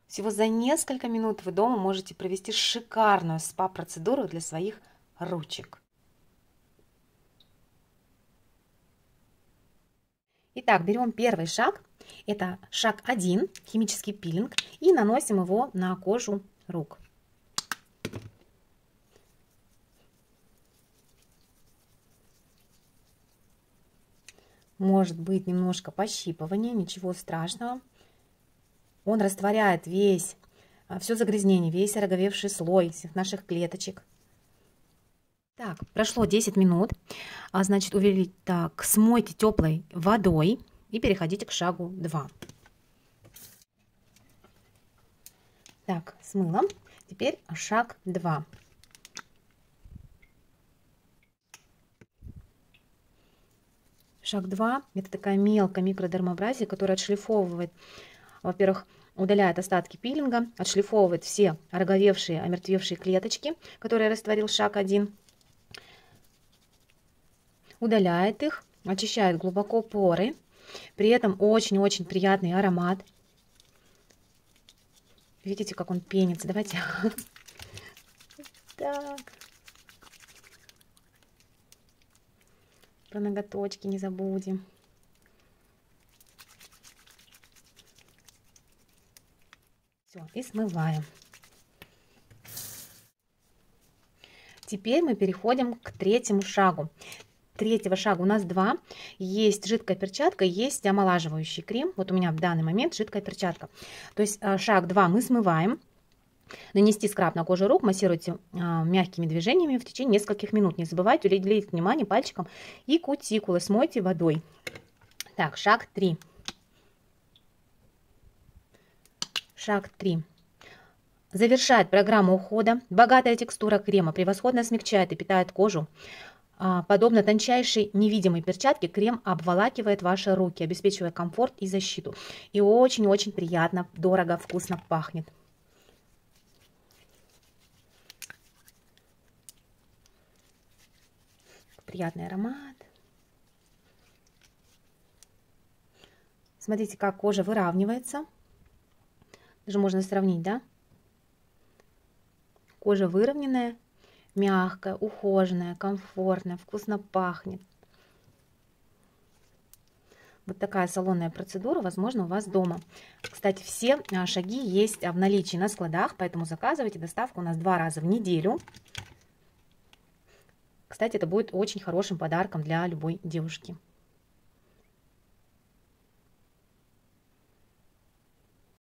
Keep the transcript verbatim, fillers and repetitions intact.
Всего за несколько минут вы дома можете провести шикарную спа-процедуру для своих ручек. Итак, берем первый шаг. Это шаг один, химический пилинг, и наносим его на кожу рук. Может быть немножко пощипывания, ничего страшного. Он растворяет весь, все загрязнение, весь ороговевший слой всех наших клеточек. Так, прошло десять минут. А, значит, увели, так, смойте теплой водой и переходите к шагу два. Так, смыла. Теперь шаг два. Шаг два – это такая мелкая микродермабразия, которая отшлифовывает, во-первых, удаляет остатки пилинга, отшлифовывает все ороговевшие, омертвевшие клеточки, которые растворил шаг один, удаляет их, очищает глубоко поры, при этом очень-очень приятный аромат. Видите, как он пенится? Давайте. Так. Про ноготочки не забудем. Все, и смываем. Теперь мы переходим к третьему шагу. Третьего шага у нас два. Есть жидкая перчатка, есть омолаживающий крем. Вот у меня в данный момент жидкая перчатка. То есть шаг два мы смываем. Нанести скраб на кожу рук, массируйте а, мягкими движениями в течение нескольких минут. Не забывайте уделить внимание пальчикам и кутикулы. Смойте водой. Так, шаг три. Шаг три. Завершает программу ухода. Богатая текстура крема превосходно смягчает и питает кожу. А, подобно тончайшей невидимой перчатке, крем обволакивает ваши руки, обеспечивая комфорт и защиту. И очень-очень приятно, дорого, вкусно пахнет. Приятный аромат. Смотрите, как кожа выравнивается. Даже можно сравнить, да? Кожа выровненная, мягкая, ухоженная, комфортная, вкусно пахнет. Вот такая салонная процедура, возможно, у вас дома. Кстати, все шаги есть в наличии на складах, поэтому заказывайте. Доставка у нас два раза в неделю. Кстати, это будет очень хорошим подарком для любой девушки.